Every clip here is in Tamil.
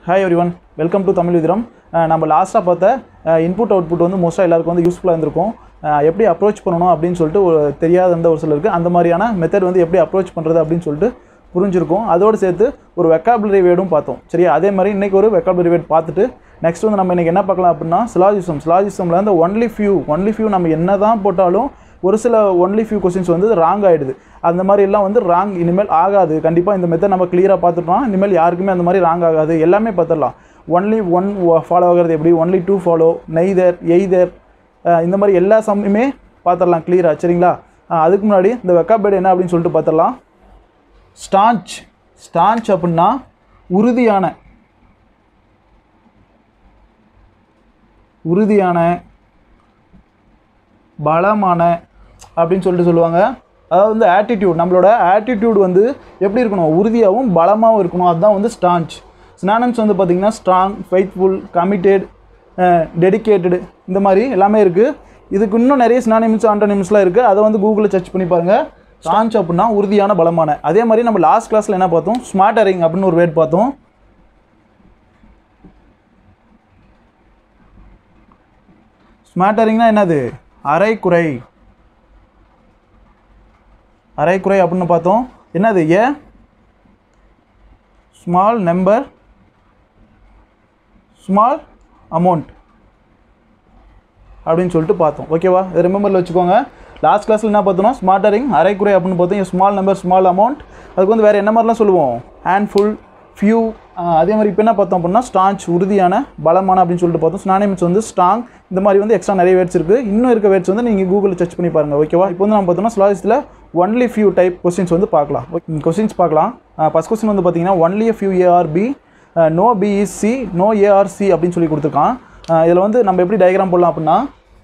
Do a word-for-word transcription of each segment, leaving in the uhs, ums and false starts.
Hi everyone, welcome to Tamil Udhiram. நம்ம லாஸ்ட்டாக பார்த்த இன்புட் அவுட்புட் வந்து மோஸ்ட்டாக எல்லாருக்கும் வந்து யூஸ்ஃபுல்லாக இருந்திருக்கும். எப்படி அப்ரோச் பண்ணணும் அப்படின்னு சொல்லிட்டு ஒரு தெரியாத அந்த ஒரு சிலருக்கு அந்த மாதிரியான மெத்தட் வந்து எப்படி அப்ரோச் பண்ணுறது அப்படின்னு சொல்லிட்டு புரிஞ்சிருக்கும். அதோடு சேர்த்து ஒரு வெக்காபுலரி வேர்டும் பார்த்தோம். சரியா, அதே மாதிரி இன்றைக்கி ஒரு வெக்காபுலரி வேர்ட் பார்த்துட்டு நெக்ஸ்ட் வந்து நம்ம இன்றைக்கி என்ன பார்க்கலாம் அப்படின்னா சிலாஜிசம். சிலாஜிசமில் வந்து ஒன்லி ஃபியூ ஒன்லி ஃபியூ நம்ம என்ன தான் போட்டாலும் ஒரு சில ஒன்லி ஃபியூ கொஸ்டின்ஸ் வந்து ராங் ஆகிடுது. அந்த மாதிரி எல்லாம் வந்து ராங் இனிமேல் ஆகாது. கண்டிப்பாக இந்த மெத்தட் நம்ம கிளியராக பார்த்துட்டோம். இனிமேல் யாருக்குமே அந்த மாதிரி ராங் ஆகாது. எல்லாமே பார்த்துடலாம். ஒன்லி ஒன் ஃபாலோ ஆகிறது எப்படி, only two follow, neither, either, இந்த மாதிரி எல்லா சம்மையுமே பார்த்துடலாம் கிளியராக. சரிங்களா, அதுக்கு முன்னாடி இந்த வெக்காபுலரி என்ன அப்படின்னு சொல்லிட்டு பார்த்துடலாம். ஸ்டான்ச். ஸ்டான்ச் அப்படின்னா உறுதியான, உறுதியான, பலமான அப்படின்னு சொல்லிட்டு சொல்லுவாங்க. அதாவது வந்து ஆட்டிடியூட், நம்மளோட ஆட்டிடியூட் வந்து எப்படி இருக்கணும், உறுதியாகவும் பலமாகவும் இருக்கணும். அதுதான் வந்து ஸ்டான்ச். சினானிம்ஸ் வந்து பார்த்திங்கன்னா ஸ்ட்ராங், ஃபெய்த்ஃபுல், கமிட்டட், டெடிக்கேட்டடு, இந்த மாதிரி எல்லாமே இருக்குது. இதுக்கு இன்னும் நிறைய சினானிம்ஸ் ஆண்டோனிம்ஸ்லாம் இருக்குது. அதை வந்து கூகுளில் சர்ச் பண்ணி பாருங்கள். ஸ்டான்ச் அப்படின்னா உறுதியான, பலமான. அதே மாதிரி நம்ம லாஸ்ட் கிளாஸில் என்ன பார்த்தோம், ஸ்மார்ட்டரிங் அப்படின்னு ஒரு வேர்ட் பார்த்தோம். ஸ்மார்ட்டரிங்னா என்னது, அரைக்குறை. அரைக்குறை அப்படின்னு பார்த்தோம். என்னது, a small number small amount அப்படின்னு சொல்லிட்டு பார்த்தோம். ஓகேவா, இதை ரிமெம்பரில் வச்சுக்கோங்க. லாஸ்ட் கிளாஸில் என்ன பார்த்தோம்னா ஸ்மார்ட்டரிங், அரைக்குறை அப்படின்னு பார்த்தோம். Small number small amount. அதுக்கு வந்து வேறு என்ன மாதிரிலாம் சொல்லுவோம், ஹேண்ட்ஃபுல், ஃபியூ. அதே மாதிரி இப்போ என்ன பார்த்தோம் அப்படின்னா ஸ்டான்ச், உறுதியான, பலமான அப்படின்னு சொல்லிட்டு பார்த்தோம். சினானிம்ஸ் வந்து ஸ்ட்ராங். இந்த மாதிரி வந்து எக்ஸ்ட்ரா நிறைய வேர்ட்ஸ் இருக்குது. இன்னும் இருக்க வேர்ட்ஸ் வந்து நீங்கள் கூகுளில் சர்ச் பண்ணி பாருங்கள். ஓகேவா, இப்போ வந்து நம்ம பார்த்தோம்னா சிலாஜிஸில் ஒன்லி ஃபியூ டைப் கொஸ்டின்ஸ் வந்து பார்க்கலாம். கொஸ்டின்ஸ் பார்க்கலாம். ஃபர்ஸ்ட் கொஸ்டின் வந்து பார்த்தீங்கன்னா only few A are B, no B is C, no A are C அப்படின்னு சொல்லி கொடுத்துருக்கான். இதில் வந்து நம்ம எப்படி டயக்ராம் போடலாம் அப்படின்னா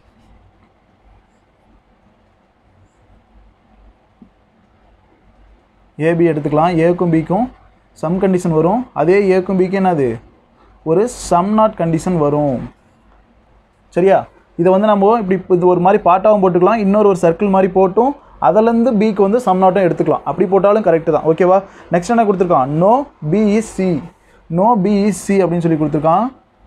ஏபி எடுத்துக்கலாம். ஏக்கும் பிக்கும் சம் கண்டிஷன் வரும். அதே ஏக்கும் பிக்கு என்னது, ஒரு சம் நாட் கண்டிஷன் வரும். சரியா, இதை வந்து நம்ம இப்படி இது ஒரு மாதிரி பாட்டாகவும் போட்டுக்கலாம். இன்னொரு ஒரு சர்க்கிள் மாதிரி போட்டும் அதிலேருந்து பிக்கு வந்து சம் நாட்டும் எடுத்துக்கலாம். அப்படி போட்டாலும் கரெக்டு தான். ஓகேவா, நெக்ஸ்ட் என்ன கொடுத்துருக்கான், no B is C, no B is C அப்படின்னு சொல்லி கொடுத்துருக்கான்.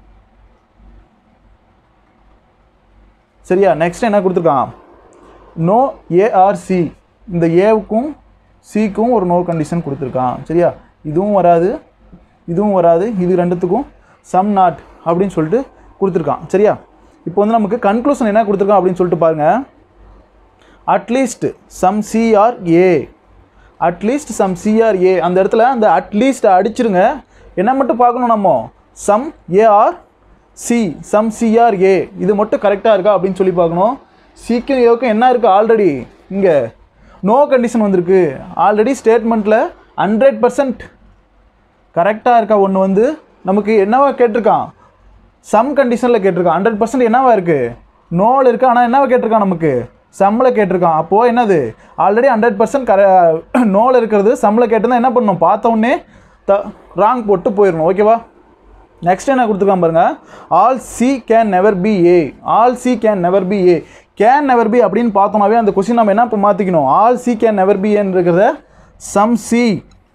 சரியா, நெக்ஸ்ட் என்ன கொடுத்துருக்கான், நோ ஏஆர்சி. இந்த ஏவுக்கும் சிக்கும் ஒரு நோ கண்டிஷன் கொடுத்துருக்கான். சரியா, இதுவும் வராது, இதுவும் வராது, இது ரெண்டுத்துக்கும் சம் நாட் அப்படின்னு சொல்லிட்டு கொடுத்துருக்கான். சரியா, இப்போ வந்து நமக்கு கன்க்ளூஷன் என்ன கொடுத்துருக்கான் அப்படின்னு சொல்லிட்டு பாருங்கள். At least some C are A, at least some C are A. அந்த இடத்துல அந்த அட்லீஸ்ட் அடிச்சிருங்க. என்ன மட்டும் பார்க்கணும் நம்ம, some A are C, some C are A, இது மட்டும் கரெக்டாக இருக்கா அப்படின்னு சொல்லி பார்க்கணும். சிக்கும் ஏவுக்கும் என்ன இருக்குது, ஆல்ரெடி இங்கே நோ கண்டிஷன் வந்திருக்கு. ஆல்ரெடி ஸ்டேட்மெண்ட்டில் ஹண்ட்ரட் பர்சன்ட் கரெக்டாக இருக்கா ஒன்று வந்து நமக்கு என்னவா கேட்டிருக்கான், சம் கண்டிஷனில் கேட்டிருக்கான். ஹண்ட்ரட் பர்சன்ட் என்னவா இருக்குது, நோவில் இருக்குது. ஆனால் என்னவா கேட்டிருக்கான், நமக்கு சம்மில் கேட்டிருக்கான். அப்போது என்னது, ஆல்ரெடி ஹண்ட்ரட் பர்சன்ட் கர நோவில் இருக்கிறது சம்மில் கேட்டிருந்தா என்ன பண்ணணும், பார்த்தோன்னே த ராங் போட்டு போயிடணும். ஓகேவா, நெக்ஸ்ட் என்ன கொடுத்துருக்கான் பாருங்கள். All C can never be A, all C can never be A. Can never be அப்படின்னு பார்த்தோம்னாவே அந்த கொஸ்டின் நம்ம என்ன இப்போ மாற்றிக்கணும், all C can never be ஏன்னு இருக்கிறத some C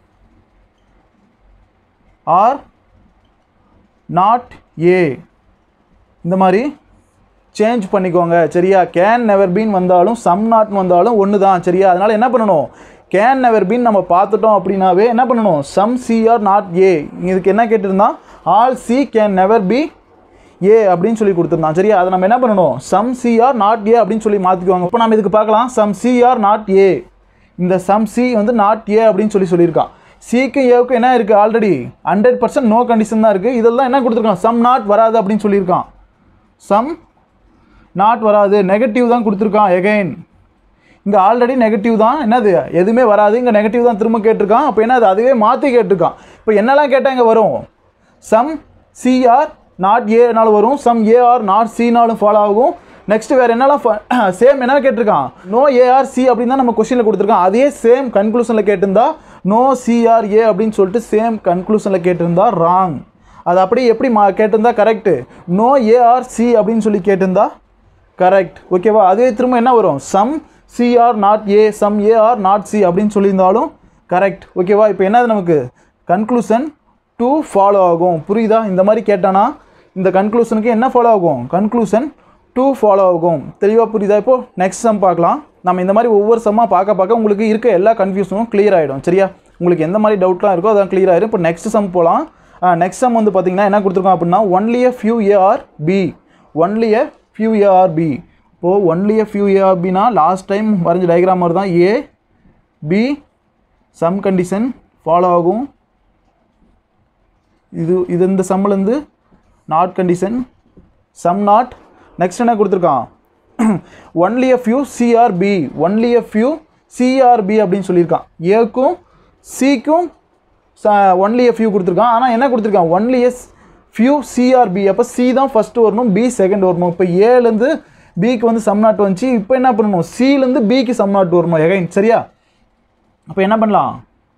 are not A இந்த மாதிரி சேஞ்ச் பண்ணிக்கோங்க. சரியா, கேன் நெவர் பீன் வந்தாலும் சம் நாட்னு வந்தாலும் ஒன்று தான். சரியா, அதனால் என்ன பண்ணணும், கேன் நெவர் பீன் நம்ம பார்த்துட்டோம் அப்படின்னாவே என்ன பண்ணணும், some C are not A. இதுக்கு என்ன கேட்டிருந்தான், all C can never be A அப்படின்னு சொல்லி கொடுத்துருந்தான். சரியா, அதை நம்ம என்ன பண்ணணும், some C are not A அப்படின்னு சொல்லி மாற்றிக்குவாங்க. இப்போ நம்ம இதுக்கு பார்க்கலாம், some C are not A. இந்த சம் சி வந்து நாட் ஏ அப்படின்னு சொல்லி சொல்லியிருக்கான். சிக்கும் ஏவுக்கும் என்ன இருக்குது, already hundred percent no condition தான் இருக்குது. இதெல்லாம் என்ன கொடுத்துருக்கான், சம் நாட் வராது அப்படின்னு சொல்லியிருக்கான். சம் நாட் வராது, நெகட்டிவ் தான் கொடுத்துருக்கான். எகைன் இங்கே ஆல்ரெடி நெகட்டிவ் தான், என்னது எதுவுமே வராது. இங்கே நெகட்டிவ் தான் திரும்ப கேட்டிருக்கான். அப்போ என்னது, அதுவே மாற்றி கேட்டிருக்கான். இப்போ என்னெல்லாம் கேட்டால் இங்கே வரும், சம் சிஆர் நாட் ஏனாலும் வரும், சம் ஏஆர் நாட் சினாலும் ஃபாலோ ஆகும். நெக்ஸ்ட் வேறு என்னெல்லாம் சேம் என்ன கேட்டிருக்கான், நோ ஏஆர் சி அப்படின்னு தான் நம்ம கொஸ்டினில் கொடுத்துருக்கான். அதே சேம் கன்க்ளூஷனில் கேட்டிருந்தா நோ சிஆர் ஏ அப்படின்னு சொல்லிட்டு சேம் கன்க்ளூஷனில் கேட்டிருந்தா ராங். அது அப்படி எப்படி மா கேட்டிருந்தா கரெக்டு, நோ ஏஆர் சி அப்படின்னு சொல்லி கேட்டிருந்தா கரெக்ட். ஓகேவா, அதே திரும்ப என்ன வரும், some C are not A, some A are not C அப்படின்னு சொல்லியிருந்தாலும் கரெக்ட். ஓகேவா, இப்போ என்னது நமக்கு கன்க்ளூஷன் டூ ஃபாலோ ஆகும். புரியுதா? இந்த மாதிரி கேட்டானா இந்த கன்க்ளூஷனுக்கு என்ன ஃபாலோ ஆகும்? கன்க்ளூஷன் டூ ஃபாலோ ஆகும். தெளிவாக புரியுதா? இப்போது நெக்ஸ்ட் சம் பார்க்கலாம். நம்ம இந்த மாதிரி ஒவ்வொரு சம்மாக பார்க்க பார்க்க உங்களுக்கு இருக்க எல்லா கன்ஃபியூஷனும் கிளியர் ஆகிடும். சரியா? உங்களுக்கு எந்த மாதிரி டவுட்லாம் இருக்கோ அதான் கிளியர் ஆகிடும். இப்போ நெக்ஸ்ட் சம் போகலாம். நெக்ஸ்ட் சம் வந்து பார்த்தீங்கன்னா என்ன கொடுத்துருக்கோம் அப்படின்னா only a few A are B. Only a few A are B. இப்போது only a few A are பினா லாஸ்ட் டைம் வரைஞ்ச டயக்ராம் மாதிரி தான். A B some condition follow ஆகும். இது இது இந்த சம்மிலேருந்து not condition some not. Next என்ன கொடுத்துருக்கான்? Only a few C are B. Only a few C are B அப்படின்னு சொல்லியிருக்கான். ஏக்கும் சிக்கும் ஒன்லி எ ஃபியூ கொடுத்துருக்கான். ஆனால் என்ன கொடுத்துருக்கான்? Only as few C are B. அப்போ சி தான் ஃபஸ்ட்டு வரணும், பி செகண்ட் வரணும். இப்போ ஏலேருந்து பிக்கு வந்து சம் நாட் வந்துச்சு. இப்போ என்ன பண்ணணும்? சிலேருந்து பிக்கு சம் நாட் வரணும் எகைன். சரியா? அப்போ என்ன பண்ணலாம்?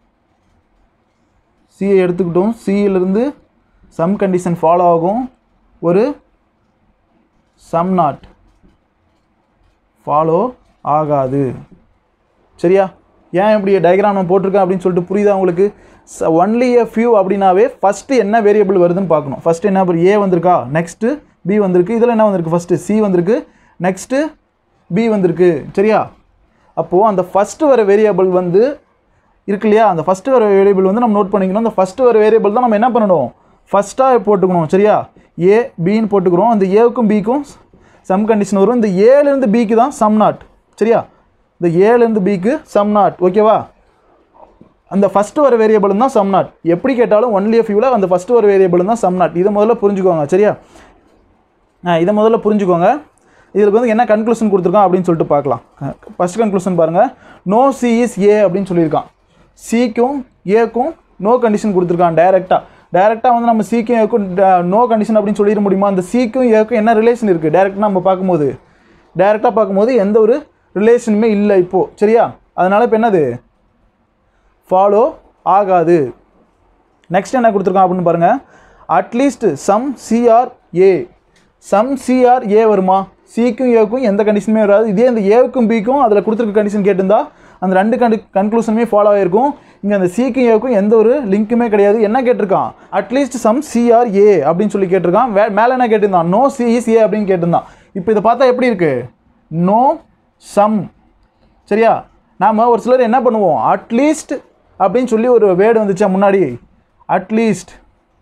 சியை எடுத்துக்கிட்டோம். சியிலிருந்து சம் கண்டிஷன் ஃபாலோ ஆகும். ஒரு சம் நாட் ஃபாலோ ஆகாது. சரியா? ஏன் இப்படி டயக்ராம் நான் போட்டிருக்கேன் அப்படின்னு சொல்லிட்டு புரியுதா உங்களுக்கு? ஒன்லி எ ஃபியூ அப்படின்னாவே ஃபஸ்ட்டு என்ன வேரியபிள் வருதுன்னு பார்க்கணும். ஃபஸ்ட்டு என்ன ஏ வந்திருக்கா, நெக்ஸ்ட்டு பி வந்திருக்கு, இதில் என்ன வந்திருக்கு? ஃபஸ்ட்டு சி வந்திருக்கு, நெக்ஸ்ட்டு பி வந்திருக்கு. சரியா? அப்போது அந்த ஃபஸ்ட்டு வர வேரியபிள் வந்து இருக்கு இல்லையா? அந்த ஃபஸ்ட்டு வர வேரியபிள் வந்து நம்ம நோட் பண்ணிக்கணும். அந்த ஃபஸ்ட்டு வர வேரியபிள் தான் நம்ம என்ன பண்ணணும்? ஃபஸ்ட்டாக போட்டுக்கணும். சரியா? ஏ பின்னு போட்டுக்கிறோம். அந்த ஏவுக்கும் பிக்கும் சம் கண்டிஷன் வரும். இந்த ஏலேருந்து பிக்கு தான் சம் நாட். சரியா? இந்த ஏலேருந்து பிக்கு சம் நாட். ஓகேவா? அந்த ஃபஸ்ட்டு வர வேரியபிள் தான் சம் நாட். எப்படி கேட்டாலும் ஒன்லி எ ஃபியூவில் அந்த ஃபஸ்ட்டு வர வேரியபிள் தான் சம் நாட். இதை முதல்ல புரிஞ்சுக்கோங்க. சரியா? இதை முதல்ல புரிஞ்சுக்கோங்க. இதுக்கு வந்து என்ன கன்க்ளூஷன் கொடுத்துருக்கான் அப்படின்னு சொல்லிட்டு பார்க்கலாம். ஃபஸ்ட் கன்க்ளூஷன் பாருங்கள். நோ சி இஸ் ஏ அப்படின்னு சொல்லியிருக்கான். சிக்கும் ஏக்கும் நோ கண்டிஷன் கொடுத்துருக்கான். டைரெக்டாக டைரெக்டாக வந்து நம்ம சிக்கும் ஏக்கும் நோ கண்டிஷன் அப்படின்னு சொல்லிட முடியுமா? அந்த சிக்கும் ஏக்கும் என்ன ரிலேஷன் இருக்குது? டைரெக்டாக நம்ம பார்க்கும்போது டைரெக்டாக பார்க்கும்போது எந்த ஒரு ரிலேஷனுமே இல்லை இப்போது. சரியா? அதனால் இப்போ என்னது? ஃபாலோ ஆகாது. நெக்ஸ்ட் என்ன கொடுத்துருக்கான் அப்படின்னு பாருங்கள். At least some C are A. Some C are A வருமா? சிக்கும் ஏக்கும் எந்த கண்டிஷனுமே வராது. இதே இந்த ஏவுக்கும் பிக்கும் அதில் கொடுத்துருக்க கண்டிஷன் கேட்டிருந்தா அந்த ரெண்டு கண்டி கன்க்ளூஷனுமே ஃபாலோ ஆகிருக்கும். இங்கே அந்த சிக்கும் ஏவுக்கும் எந்த ஒரு லிங்க்குமே கிடையாது. என்ன கேட்டிருக்கான்? அட்லீஸ்ட் சம் சிஆர் ஏ அப்படின்னு சொல்லி கேட்டிருக்கான். வே மேலே என்ன கேட்டிருந்தான்? நோ சி இஸ் ஏ அப்படின்னு கேட்டிருந்தான். இப்போ இதை பார்த்தா எப்படி இருக்குது? No some. சரியா? நாம் ஒரு சிலர் என்ன பண்ணுவோம்? அட்லீஸ்ட் அப்படின்னு சொல்லி ஒரு வேர்டு வந்துச்சா முன்னாடி? அட்லீஸ்ட்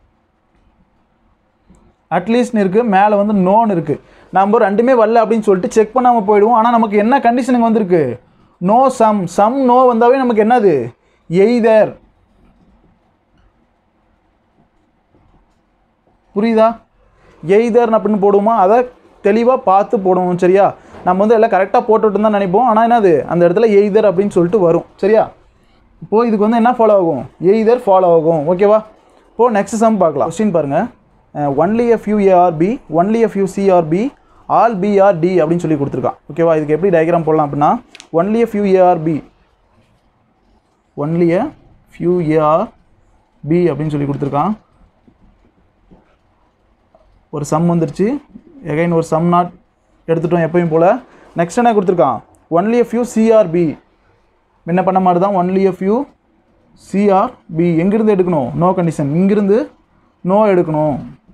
அட்லீஸ்ட்னு இருக்குது, மேலே வந்து நோன்னு இருக்குது. நம்ம ரெண்டுமே வரல அப்படின்னு சொல்லிட்டு செக் பண்ணாமல் போயிடுவோம். ஆனால் நமக்கு என்ன கண்டிஷனுங்க வந்திருக்கு? Know some. சம் நோ வந்தாவே நமக்கு என்னது? எய்தர். புரியுதா? எய்தர் அப்படின்னு போடுவோமா? அதை தெளிவாக பார்த்து போடுவோம். சரியா? நம்ம வந்து எல்லாம் கரெக்டாக போட்டுட்டு தான் நினைப்போம். ஆனால் என்னது? அந்த இடத்துல எய்தர் அப்படின்னு சொல்லிட்டு வரும். சரியா? இப்போது இதுக்கு வந்து என்ன ஃபாலோ ஆகும்? எய்தர் ஃபாலோ ஆகும். ஓகேவா? இப்போது நெக்ஸ்ட் சம் பார்க்கலாம். கொஸ்டின் பாருங்கள். Only a few A are B, only a few C are B, all B are D அப்படின்னு சொல்லி கொடுத்துருக்கான். ஓகேவா? இதுக்கு எப்படி டயக்ராம் போடலாம் அப்படின்னா only a few A are B, only a few A are B அப்படின்னு சொல்லி கொடுத்துருக்கான். ஒரு சம் வந்துருச்சு. எகைன் ஒரு சம் நாட் எடுத்துட்டோம் எப்பயும் போல். நெக்ஸ்ட் என்ன கொடுத்துருக்கான்? Only a few C are B. என்ன பண்ண மாதிரி தான்? Only a few C are B. எங்கிருந்து எடுக்கணும்? No condition. இங்கிருந்து நோ எடுக்கணும்.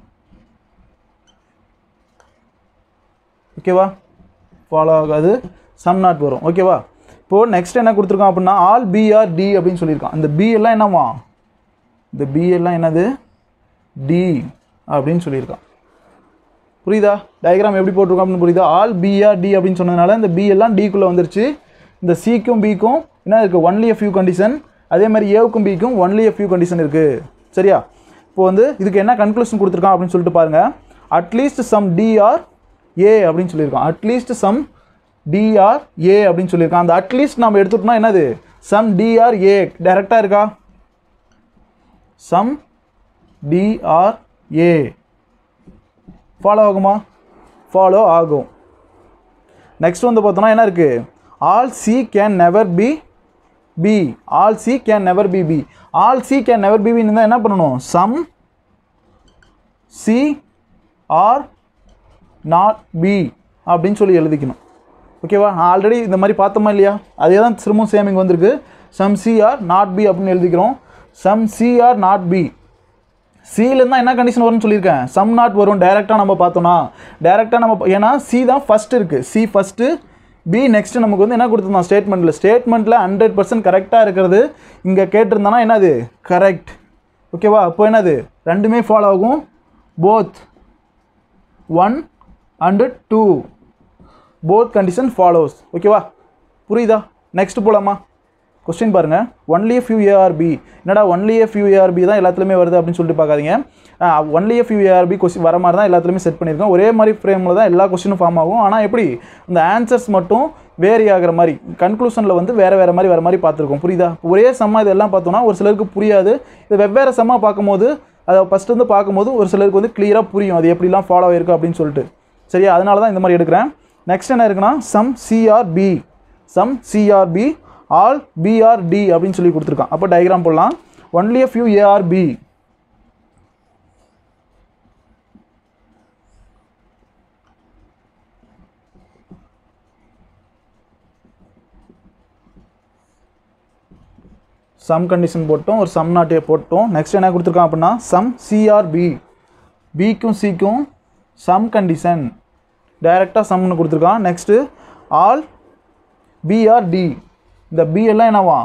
ஓகேவா? ஃபாலோ ஆகாது, சம் நாட் வரும். ஓகேவா? இப்போது நெக்ஸ்ட் என்ன கொடுத்துருக்கான் அப்படின்னா ஆல் பிஆர் டி அப்படின்னு சொல்லியிருக்கான். இந்த பி எல்லாம் என்னவா? இந்த பி எல்லாம் என்னது? டி அப்படின்னு சொல்லியிருக்கான். புரியுதா? டயக்ராம் எப்படி போட்டிருக்கோம் அப்படின்னு புரியுதா? ஆல் பிஆர் டி அப்படின்னு சொன்னதுனால இந்த பி எல்லாம் டிக்குள்ளே வந்துருச்சு. இந்த சிக்கும் பிக்கும் என்ன இருக்குது? Only a few condition. அதே மாதிரி ஏவுக்கும் பிக்கும் ஒன்லி எ ஃபியூ கண்டிஷன் இருக்குது. சரியா? இப்போ வந்து இதுக்கு என்ன கன்க்ளூஷன் கொடுத்துருக்கான் அப்படின்னு சொல்லிட்டு பாருங்கள். அட்லீஸ்ட் சம் டிஆர் ஏ அப்படின்னு சொல்லியிருக்கான். அட்லீஸ்ட் சம் டிஆர் ஏ அப்படின்னு சொல்லியிருக்கான். அந்த அட்லீஸ்ட் நம்ம எடுத்துட்டோம்னா என்னது? Some D are A. டைரெக்டாக இருக்கா? சம் டிஆர் ஏ ஃபாலோ ஆகுமா? ஃபாலோ ஆகும். நெக்ஸ்ட் வந்து பார்த்தோம்னா என்ன இருக்குது? All C can never be B. All C can never be B. All C can never be பின்னு இருந்தால் என்ன பண்ணணும்? Some C are not B அப்படின்னு சொல்லி எழுதிக்கணும். ஓகேவா? நான் ஆல்ரெடி இந்த மாதிரி பார்த்தோமா இல்லையா? அதே தான் திரும்பவும் சேமிங் வந்திருக்கு. Some C are not B அப்படின்னு எழுதிக்கிறோம். Some C are not B சிலேருந்து தான் என்ன கண்டிஷன் வரும்னு சொல்லியிருக்கேன், சம் நாட் வரும். டைரெக்டாக நம்ம பார்த்தோம்னா டைரெக்டாக நம்ம ஏன்னா சி தான் ஃபஸ்ட்டு இருக்குது, சி ஃபஸ்ட்டு, பி நெக்ஸ்ட்டு நமக்கு வந்து என்ன கொடுத்துருந்தோம் ஸ்டேட்மெண்ட்டில். ஸ்டேட்மெண்ட்டில் ஹண்ட்ரட் பர்சன்ட் கரெக்டாக இருக்கிறது இங்கே கேட்டிருந்தானா என்னது கரெக்ட். ஓகேவா, அப்போ என்னது ரெண்டுமே ஃபாலோ ஆகும். Both one and two both condition follows. ஓகேவா, புரியுதா? நெக்ஸ்ட் போகலாமா? கொஸ்டின் பாருங்கள். Only few A are B. என்னடா ஒன்லி ஃபியூ ஏஆர்பி தான் எல்லாத்துலேயுமே வருது அப்படின்னு சொல்லிட்டு பார்க்காதீங்க. ஒன்லி ஃபியூ ஏஆர்பி கொஸ்டின் வர மாதிரி தான் எல்லாத்துலேயுமே செட் பண்ணியிருக்கோம். ஒரே மாதிரி ஃப்ரேமில் தான் எல்லா கொஸ்டினும் ஃபார்ம் ஆகும். ஆனால் எப்படி இந்த ஆன்சர்ஸ் மட்டும் வேரி ஆகிற மாதிரி கன்க்ளூஷனில் வந்து வேறு வேறு மாதிரி வர மாதிரி பார்த்துருக்கோம். புரியுதா? ஒரே சம்மா இதெல்லாம் பார்த்தோன்னா ஒரு சிலருக்கு புரியாது. இது வெவ்வேறு சம்மா பார்க்கும்போது அதை ஃபஸ்ட்டு வந்து பார்க்கும்போது ஒரு சிலருக்கு வந்து கிளியராக புரியும் அது எப்படிலாம் ஃபாலோ ஆகிருக்கு அப்படின்னு சொல்லிட்டு. சரியா, அதனால தான் இந்த மாதிரி எடுக்கிறேன். நெக்ஸ்ட் என்ன இருக்குன்னா some C are B. Some C are B all B are D அப்படின்னு சொல்லி கொடுத்துருக்கான். அப்போ டயக்ராம் போடலாம். ஒன்லி a few A are B. Some condition போட்டோம், ஒரு சம் நாட்டே போட்டோம். நெக்ஸ்ட் என்ன கொடுத்துருக்கான் அப்படின்னா சம் சிஆர்பி. பிக்கும் சிக்கும் சம் கண்டிஷன் டைரெக்டாக சம்னு கொடுத்துருக்கான். Next all B are D. இந்த பி எல்லாம் என்னவா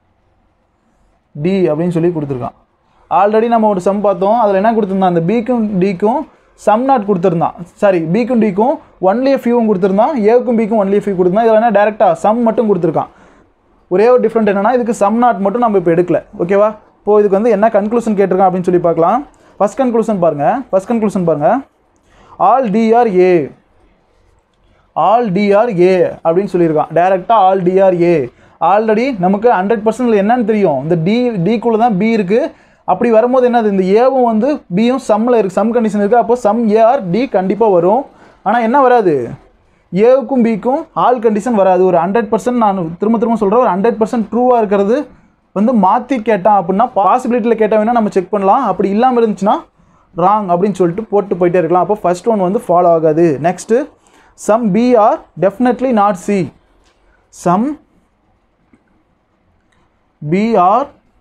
டி அப்படின்னு சொல்லி கொடுத்துருக்கான். ஆல்ரெடி நம்ம ஒரு சம் பார்த்தோம், அதில் என்ன கொடுத்துருந்தான் அந்த பிக்கும் டிக்கும் சம் நாட் கொடுத்துருந்தான். சாரி, பிக்கும் டிக்கும் ஒன்லி ஃபியூவும் கொடுத்துருந்தான், ஏவுக்கும் பிக்கும் ஒன்லி ஃபியூ கொடுத்துருந்தான். இதில் என்ன டேரெக்டாக சம் மட்டும் கொடுத்துருக்கான். ஒரே ஒரு டிஃப்ரெண்ட் என்னென்னா இதுக்கு சம் நாட் மட்டும் நம்ம இப்போ எடுக்கல. ஓகேவா, இப்போது இதுக்கு வந்து என்ன கன்க்ளூஷன் கேட்டிருக்கான் அப்படின்னு சொல்லி பார்க்கலாம். ஃபஸ்ட் கன்க்ளூஷன் பாருங்கள். ஃபஸ்ட் கன்க்ளூஷன் பாருங்கள். All D are A. All D are A அப்படின்னு சொல்லியிருக்கான். டேரெக்டாக ஆல் டிஆர் ஏ. ஆல்ரெடி நமக்கு ஹண்ட்ரட் பர்சன்ட் என்னன்னு தெரியும், இந்த டி டிக்குள்ளே தான் பி இருக்குது. அப்படி வரும்போது என்னது இந்த ஏவும் வந்து பியும் சம்மில் இருக்குது, சம் கண்டிஷன் இருக்குது. அப்போ சம் ஏஆர் டி கண்டிப்பாக வரும். ஆனால் என்ன வராது, ஏவுக்கும் பிக்கும் ஆல் கண்டிஷன் வராது. ஒரு ஹண்ட்ரட் பர்சன்ட் நான் திரும்ப திரும்ப சொல்கிறேன், ஒரு ஹண்ட்ரட் பர்சன்ட் ட்ரூவாக இருக்கிறது வந்து மாற்றி கேட்டான் அப்படின்னா பாசிபிலிட்டியில் கேட்டால் வேணால் நம்ம செக் பண்ணலாம். அப்படி இல்லாமல் இருந்துச்சுன்னா ராங் அப்படின்னு சொல்லிட்டு போட்டு போயிட்டே இருக்கலாம். அப்போ ஃபர்ஸ்ட் ஒன் வந்து ஃபாலோ ஆகாது. Next some B are definitely not C. Some B are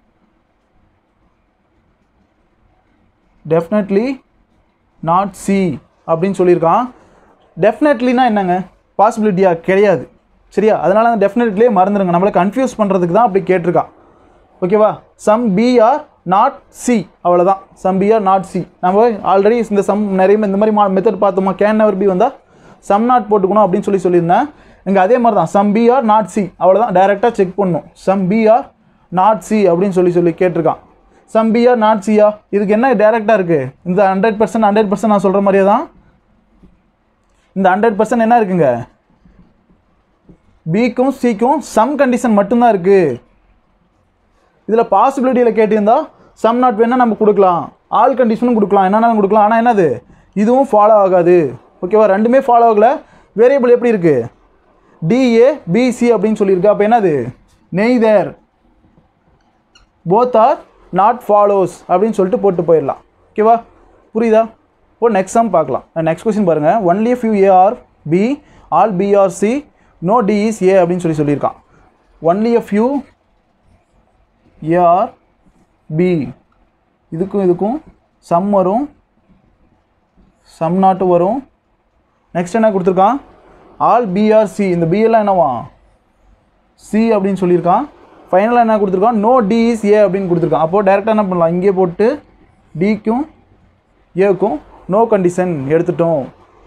definitely not C அப்படின்னு சொல்லியிருக்கான். டெஃபினெட்லினா என்னங்க, பாசிபிலிட்டியாக கிடையாது. சரியா, அதனால அந்த டெஃபினெட்லியே மறந்துடுங்க, நம்மளை கன்ஃபியூஸ் பண்ணுறதுக்கு தான் அப்படி கேட்டிருக்கான். ஓகேவா, some B are not C, அவ்வளோதான். Some B are not C. நம்ம ஆல்ரெடி இந்த சம் நிறைய இந்த மாதிரி மெத்தட் பார்த்தோமா, கேன் நெவர் பி வந்தால் சம் நாட் போட்டுக்கணும் அப்படின்னு சொல்லி சொல்லியிருந்தேன். இங்கே அதே மாதிரி தான் some B are not C, அவ்வளோதான். டைரெக்டாக செக் பண்ணணும். Some B are not C அப்படின்னு சொல்லி சொல்லி கேட்டிருக்கான். சம் பி ஆர் நாட் சியா, இதுக்கு என்ன டைரெக்டாக இருக்குது, இந்த ஹண்ட்ரட் பர்சன்ட் ஹண்ட்ரட் பர்சன்ட் நான் சொல்கிற மாதிரியே தான் இந்த ஹண்ட்ரட் பர்சன்ட் என்ன இருக்குங்க, பிக்கும் சிக்கும் சம் கண்டிஷன் மட்டும்தான் இருக்குது. இதில் பாசிபிலிட்டியில் கேட்டிருந்தால் சம் நாட் வேணால் நம்ம கொடுக்கலாம், ஆல் கண்டிஷனும் கொடுக்கலாம், என்னென்னாலும் கொடுக்கலாம். ஆனால் என்னது இதுவும் ஃபாலோ ஆகாது. ஓகேவா, ரெண்டுமே ஃபாலோ ஆகலை. வேரியபிள் எப்படி இருக்குது, டிஏ பிசி அப்படின்னு சொல்லியிருக்கு. அப்போ என்னது neither both or not follows அப்படின்னு சொல்லிட்டு போட்டு போயிடலாம். ஓகேவா, புரியுதா? இப்போ நெக்ஸ்ட் சம் பார்க்கலாம். நெக்ஸ்ட் கொஸ்டின் பாருங்கள். Only few A are B all B are C no D is A அப்படின்னு சொல்லி சொல்லியிருக்கான். ஒன்லி a few A are B, இதுக்கும் இதுக்கும் சம் வரும், சம் நாட்டு வரும். நெக்ஸ்ட் என்ன கொடுத்துருக்கான், ஆல் பிஆர் சி. இந்த பி எல்லாம் என்னவா சி அப்படின்னு சொல்லியிருக்கான். ஃபைனலாக என்ன கொடுத்துருக்கான், நோ டி இஸ் ஏ அப்படின்னு கொடுத்துருக்கான். அப்போது டேரெக்டாக என்ன பண்ணலாம், இங்கே போட்டு டிக்கும் ஏக்கும் நோ கண்டிஷன் எடுத்துட்டோம்.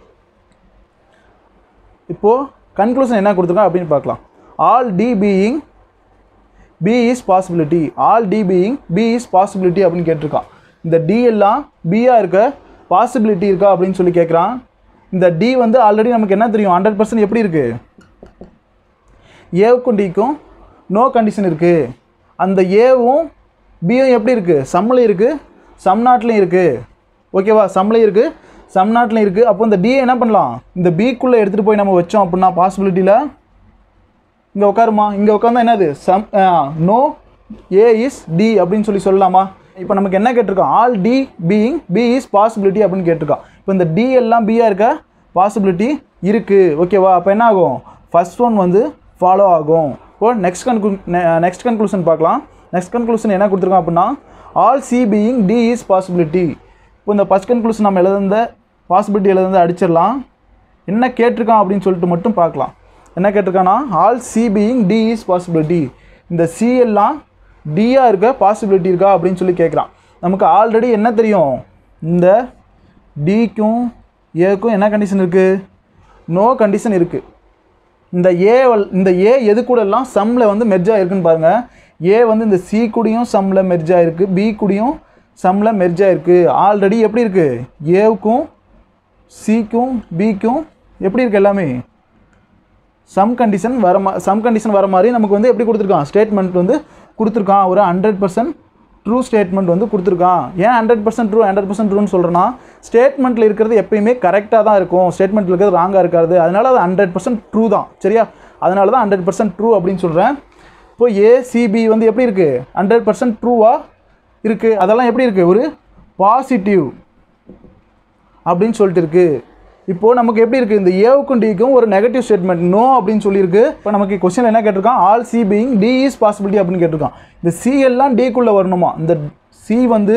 இப்போது கன்க்ளூஷன் என்ன கொடுத்துருக்கான் அப்படின்னு பார்க்கலாம். All D being B is possibility. All D being B is possibility அப்படின்னு கேட்டிருக்கான். இந்த டி எல்லாம் பியாக இருக்க பாசிபிலிட்டி இருக்கா அப்படின்னு சொல்லி கேட்குறான். இந்த டி வந்து ஆல்ரெடி நமக்கு என்ன தெரியும், ஹண்ட்ரட் பர்சன்ட் எப்படி இருக்குது, ஏவுக்கும் டிக்கும் நோ கண்டிஷன் இருக்குது. அந்த ஏவும் பியும் எப்படி இருக்குது, சம்மில் இருக்குது, சம் நாட்லையும் இருக்குது. ஓகேவா, சம்லையும் இருக்குது, சம் நாட்லையும் இருக்குது. அப்போ இந்த டியை என்ன பண்ணலாம், இந்த பிக்குள்ளே எடுத்துகிட்டு போய் நம்ம வச்சோம் அப்படின்னா பாசிபிலிட்டியில் இங்கே உட்காருமா, இங்கே உட்காந்தா என்னது some no A is D அப்படின்னு சொல்லி சொல்லலாமா. இப்போ நமக்கு என்ன கேட்டிருக்கோம், all D being B is possibility அப்படின்னு கேட்டிருக்கோம். இப்போ இந்த டி எல்லாம் பியாக இருக்க பாசிபிலிட்டி இருக்குது. ஓகேவா, அப்போ என்ன ஆகும், ஃபஸ்ட் ஒன் வந்து ஃபாலோ ஆகும். இப்போ நெக்ஸ்ட் கன்க்ளூ நெக்ஸ்ட் கன்க்ளூஷன் பார்க்கலாம். நெக்ஸ்ட் கன்க்ளூஷன் என்ன கொடுத்துருக்கோம் அப்படின்னா all C being D is possibility. இப்போ இந்த ஃபஸ்ட் கன்க்ளூஷன் நம்ம எழுத பாசிபிலிட்டி எழுத அடிச்சிடலாம். என்ன கேட்டிருக்கான் அப்படின்னு சொல்லிட்டு மட்டும் பார்க்கலாம். என்ன கேட்டிருக்கான்னா all C being D is possibility. இந்த சி எல்லாம் டியாக இருக்க பாசிபிலிட்டி இருக்கா அப்படின்னு சொல்லி கேட்குறான். நமக்கு ஆல்ரெடி என்ன தெரியும், இந்த டிக்கும் ஏக்கும் என்ன கண்டிஷன் இருக்குது, நோ கண்டிஷன் இருக்குது. இந்த ஏ இந்த ஏ எது கூட எல்லாம் சம்மில் வந்து மெர்ஜ் ஆகிருக்குன்னு பாருங்கள். ஏ வந்து இந்த சி கூடயும் சம்மில் மெர்ஜ் ஆகிருக்கு, பி கூடயும் சம்மில் மெர்ஜ் ஆகிருக்கு. ஆல்ரெடி எப்படி இருக்குது, ஏவுக்கும் சிக்கும் பிக்கும் எப்படி இருக்குது, எல்லாமே சம் கண்டிஷன் வர மா சம் கண்டிஷன் வர மாதிரி நமக்கு வந்து எப்படி கொடுத்துருக்கான், ஸ்டேட்மெண்ட் வந்து கொடுத்துருக்கான். ஒரு ஹண்ட்ரட் பர்சன்ட் ட்ரூ ஸ்டேட்மெண்ட் வந்து கொடுத்துருக்கான். ஏன் hundred percent true hundred percent ட்ரூன்னு சொல்கிறேன்னா, ஸ்டேட்மெண்ட்டில் இருக்கிறது எப்பயுமே கரெக்டாக தான் இருக்கும், ஸ்டேட்மெண்ட்டில் இருக்கிறது ராங்காக இருக்காது. அதனால அது ஹண்ட்ரட் பர்சன்ட் ட்ரூ தான். சரியா, அதனால தான் ஹண்ட்ரட் பர்சன்ட் ட்ரூ அப்படின்னு சொல்கிறேன். இப்போ ஏசிபி வந்து எப்படி இருக்குது, ஹண்ட்ரட் பர்சன்ட் ட்ரூவாக இருக்குது. அதெல்லாம் எப்படி இருக்குது, ஒரு பாசிட்டிவ் அப்படின்னு சொல்லிட்டு இருக்குது. இப்போது நமக்கு எப்படி இருக்குது, இந்த ஏவுக்கும் டிக்கும் ஒரு நெகட்டிவ் ஸ்டேட்மெண்ட் நோ அப்படின்னு சொல்லியிருக்கு. இப்போ நமக்கு கொஸ்டின் என்ன கேட்டிருக்கான், all C being D is possibility அப்படின்னு கேட்டிருக்கான். இந்த சி எல்லாம் டிக்குள்ளே வரணுமா, இந்த சி வந்து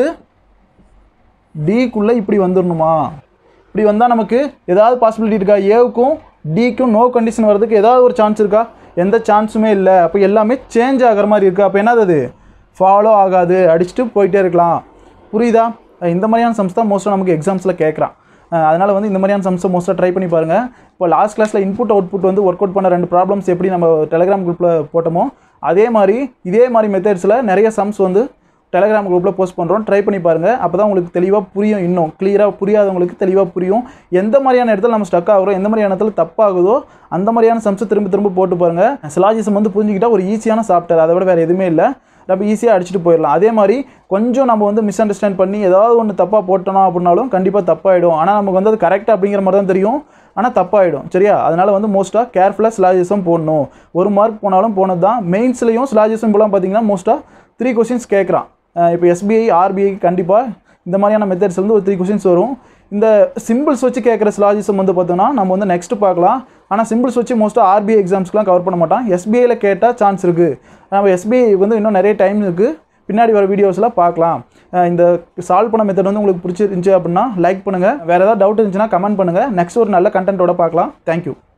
டிக்குள்ளே இப்படி வந்துடணுமா, இப்படி வந்தால் நமக்கு ஏதாவது பாசிபிலிட்டி இருக்கா, ஏவுக்கும் டிக்கும் நோ கண்டிஷன் வர்றதுக்கு ஏதாவது ஒரு சான்ஸ் இருக்கா, எந்த சான்ஸுமே இல்லை. அப்போ எல்லாமே சேஞ்ச் ஆகிற மாதிரி இருக்குது. அப்போ என்னது, அது ஃபாலோ ஆகாது, அடிச்சுட்டு போயிட்டே இருக்கலாம். புரியுதா? இந்த மாதிரியான சம்ஸ் தான் மோஸ்ட்டாக நமக்கு எக்ஸாம்ஸில் கேட்குறான். அதனால் வந்து இந்த மாதிரியான சம்ஸை மோஸ்ட்டாக ட்ரை பண்ணி பாருங்கள். இப்போ லாஸ்ட் கிளாஸில் இன்புட் அவுட்புட் வந்து ஒர்க் அவுட் பண்ண ரெண்டு ப்ராப்ளம்ஸ் எப்படி நம்ம டெலிகிராம் குரூப்பில் போட்டோமோ அதே மாதிரி இதே மாதிரி மெத்தட்ஸில் நிறைய சம்ஸ் வந்து டெலிகிராம் குரூப்பில் போஸ்ட் பண்ணுறோம். ட்ரை பண்ணி பாருங்கள். அப்போ தான் உங்களுக்கு தெளிவாக புரியும், இன்னும் கிளியராக புரியாதவங்களுக்கு தெளிவாக புரியும். எந்த மாதிரியான இடத்துல நம்ம ஸ்டக் ஆகிறோம், எந்த மாதிரியான இடத்துல தப்பாகுதோ அந்த மாதிரியான சம்ஸை திரும்ப திரும்ப போட்டு பாருங்கள். சிலாஜிசம் வந்து புரிஞ்சுக்கிட்டால் ஒரு ஈஸியான சாஃப்ட்வேர், அதை விட வேறு எதுவுமே இல்லை. நம்ம ஈஸியாக அடிச்சுட்டு போயிடலாம். அதே மாதிரி கொஞ்சம் நம்ம வந்து மிஸ் அண்டர்ஸ்டாண்ட் பண்ணி ஏதாவது ஒன்று தப்பாக போட்டோம் அப்படின்னாலும் கண்டிப்பாக தப்பாகிடும். ஆனால் நமக்கு வந்து அது கரெக்டாக அப்படிங்கிற மாதிரி தான் தெரியும், ஆனால் தப்பாகிடும். சரியா, அதனால் வந்து மோஸ்ட்டாக கேர்ஃபுல்லாக சிலாஜிசம் போடணும். ஒரு மார்க் போனாலும் போனது தான். மெயின்ஸ்லையும் சிலாஜிசம் போலாம் பார்த்தீங்கன்னா மோஸ்ட்டாக த்ரீ கொஸ்டின்ஸ் கேட்குறான். இப்போ எஸ்பிஐ ஆர்பிஐ கண்டிப்பாக இந்த மாதிரியான மெத்தட்ஸ் வந்து ஒரு த்ரீ கொஸ்டின்ஸ் வரும். இந்த சிம்பிள்ஸ் வச்சு கேட்குற சிலாஜிசம் வந்து பார்த்தோம்னா நம்ம வந்து நெக்ஸ்ட்டு பார்க்கலாம். ஆனால் சிம்பிள்ஸ் வச்சு மோஸ்ட்டாக ஆர்பிஐ எக்ஸாம்ஸ்க்குலாம் கவர் பண்ண மாட்டான். எஸ்பிஐயில் கேட்டால் சான்ஸ் இருக்குது. நம்ம எஸ்பிஐ வந்து இன்னும் நிறைய டைம் இருக்குது, பின்னாடி வர வீடியோஸ்லாம் பார்க்கலாம். இந்த சால்வ் பண்ண மெத்தட் வந்து உங்களுக்கு பிடிச்சிருந்துச்சு அப்படின்னா லைக் பண்ணுங்கள். வேறு ஏதாவது டவுட் இருந்துச்சுன்னா கமெண்ட் பண்ணுங்கள். நெக்ஸ்ட் ஒரு நல்ல கண்டென்ட்டோட பார்க்கலாம். தேங்க்யூ.